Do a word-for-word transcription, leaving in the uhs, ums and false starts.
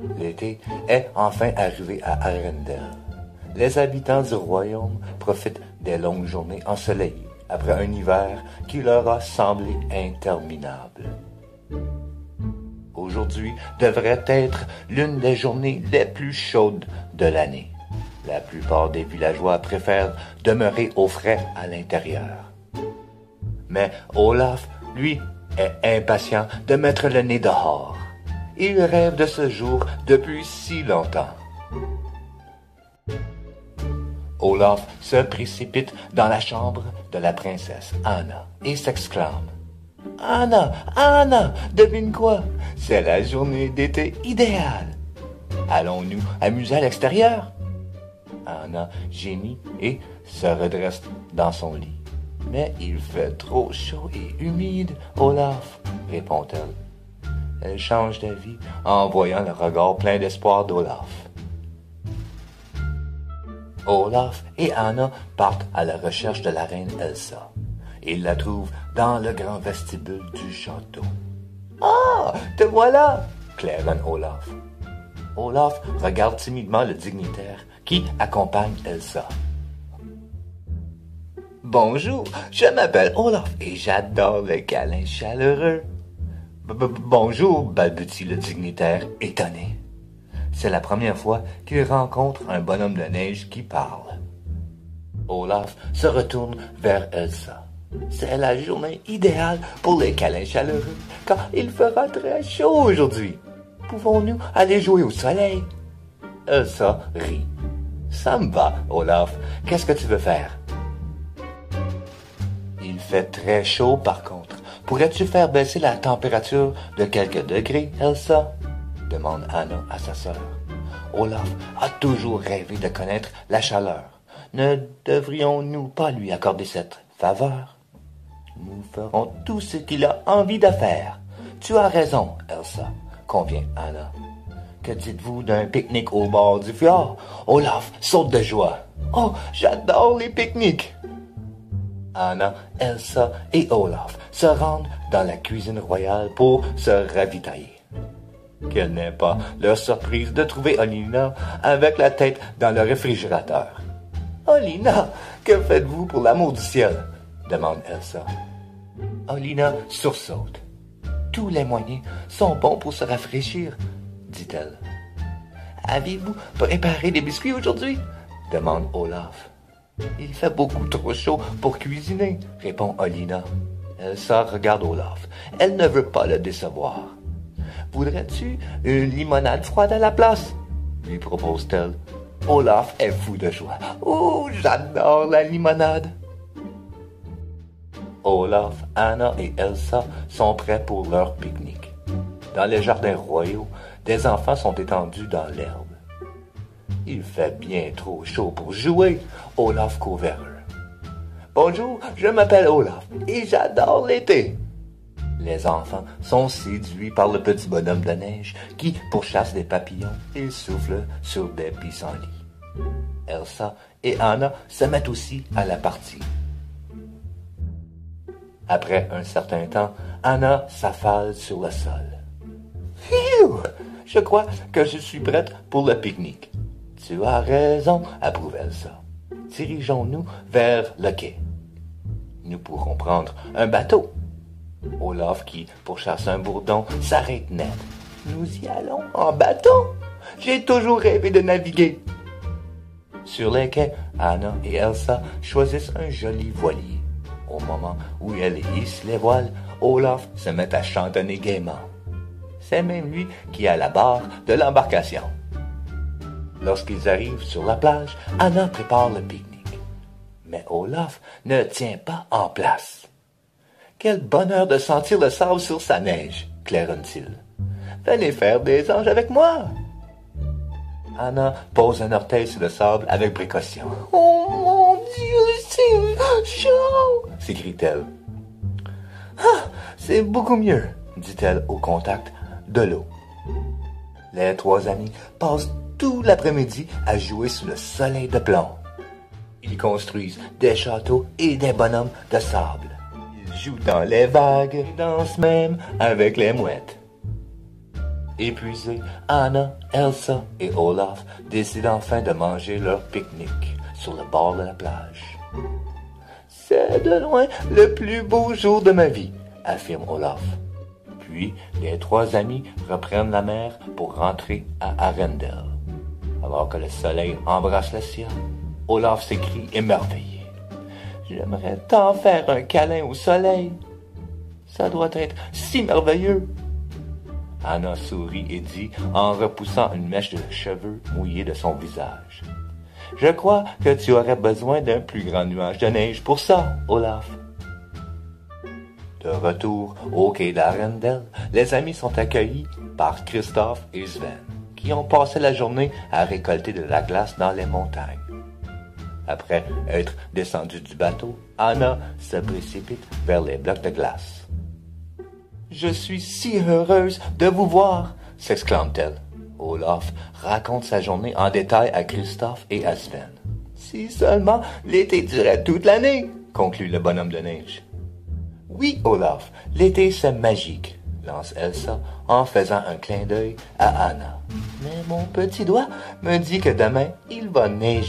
L'été est enfin arrivé à Arendelle. Les habitants du royaume profitent des longues journées ensoleillées après un hiver qui leur a semblé interminable. Aujourd'hui devrait être l'une des journées les plus chaudes de l'année. La plupart des villageois préfèrent demeurer au frais à l'intérieur. Mais Olaf, lui, est impatient de mettre le nez dehors. Il rêve de ce jour depuis si longtemps. Olaf se précipite dans la chambre de la princesse Anna et s'exclame « Anna, Anna, devine quoi? C'est la journée d'été idéale. Allons-nous amuser à l'extérieur? » Anna gémit et se redresse dans son lit. « Mais il fait trop chaud et humide, Olaf, » répond-elle. Elle change d'avis en voyant le regard plein d'espoir d'Olaf. Olaf et Anna partent à la recherche de la reine Elsa. Ils la trouvent dans le grand vestibule du château. « Ah, te voilà! » claironne Olaf. Olaf regarde timidement le dignitaire qui accompagne Elsa. « Bonjour, je m'appelle Olaf et j'adore les câlins chaleureux. »« Bonjour, balbutie le dignitaire étonné. C'est la première fois qu'il rencontre un bonhomme de neige qui parle. Olaf se retourne vers Elsa. C'est la journée idéale pour les câlins chaleureux, car il fera très chaud aujourd'hui. Pouvons-nous aller jouer au soleil? Elsa rit. Ça me va, Olaf. Qu'est-ce que tu veux faire? Il fait très chaud par contre. Pourrais-tu faire baisser la température de quelques degrés, Elsa? Demande Anna à sa sœur. Olaf a toujours rêvé de connaître la chaleur. Ne devrions-nous pas lui accorder cette faveur? Nous ferons tout ce qu'il a envie de faire. Tu as raison, Elsa, convient Anna. Que dites-vous d'un pique-nique au bord du fjord? Olaf saute de joie. Oh, j'adore les pique-niques! Anna, Elsa et Olaf se rendent dans la cuisine royale pour se ravitailler. Quelle n'est pas leur surprise de trouver Olina avec la tête dans le réfrigérateur. « Olina, que faites-vous pour l'amour du ciel? » demande Elsa. Olina sursaute. « Tous les moyens sont bons pour se rafraîchir, » dit-elle. « Avez-vous préparé des biscuits aujourd'hui? » demande Olaf. « Il fait beaucoup trop chaud pour cuisiner, » répond Olina. Elsa regarde Olaf. Elle ne veut pas le décevoir. « Voudrais-tu une limonade froide à la place? » lui propose-t-elle. Olaf est fou de joie. « Oh, j'adore la limonade! » Olaf, Anna et Elsa sont prêts pour leur pique-nique. Dans les jardins royaux, des enfants sont étendus dans l'herbe. Il fait bien trop chaud pour jouer. Olaf court vers eux. « Bonjour, je m'appelle Olaf et j'adore l'été. » Les enfants sont séduits par le petit bonhomme de neige qui pourchasse des papillons et souffle sur des pissenlits. Elsa et Anna se mettent aussi à la partie. Après un certain temps, Anna s'affale sur le sol. « Phew! Je crois que je suis prête pour le pique-nique. »« Tu as raison, » approuve Elsa. « Dirigeons-nous vers le quai. Nous pourrons prendre un bateau. » Olaf, qui pourchasse un bourdon, s'arrête net. « Nous y allons en bateau? J'ai toujours rêvé de naviguer. » Sur les quais, Anna et Elsa choisissent un joli voilier. Au moment où elles hissent les voiles, Olaf se met à chantonner gaiement. C'est même lui qui est à la barre de l'embarcation. Lorsqu'ils arrivent sur la plage, Anna prépare le pique-nique. Mais Olaf ne tient pas en place. « Quel bonheur de sentir le sable sur sa neige, » claironne-t-il. « Venez faire des anges avec moi. » Anna pose un orteil sur le sable avec précaution. « Oh mon Dieu, c'est chaud !» s'écrie-t-elle. « Ah, c'est beaucoup mieux, » dit-elle au contact de l'eau. Les trois amis passent tout l'après-midi à jouer sous le soleil de plomb. Ils construisent des châteaux et des bonhommes de sable. Ils jouent dans les vagues et dansent même avec les mouettes. Épuisés, Anna, Elsa et Olaf décident enfin de manger leur pique-nique sur le bord de la plage. « C'est de loin le plus beau jour de ma vie », affirme Olaf. Puis, les trois amis reprennent la mer pour rentrer à Arendelle. Alors que le soleil embrasse le ciel, Olaf s'écrie émerveillé. « J'aimerais tant faire un câlin au soleil. Ça doit être si merveilleux. » Anna sourit et dit en repoussant une mèche de cheveux mouillés de son visage. « Je crois que tu aurais besoin d'un plus grand nuage de neige pour ça, Olaf. » De retour au quai d'Arendelle, les amis sont accueillis par Christophe et Sven, qui ont passé la journée à récolter de la glace dans les montagnes. Après être descendue du bateau, Anna se précipite vers les blocs de glace. « Je suis si heureuse de vous voir !» s'exclame-t-elle. Olaf raconte sa journée en détail à Christophe et à Sven. « Si seulement l'été durait toute l'année !» conclut le bonhomme de neige. « Oui, Olaf, l'été c'est magique !» lance Elsa en faisant un clin d'œil à Anna. « Mais mon petit doigt me dit que demain il va neiger. »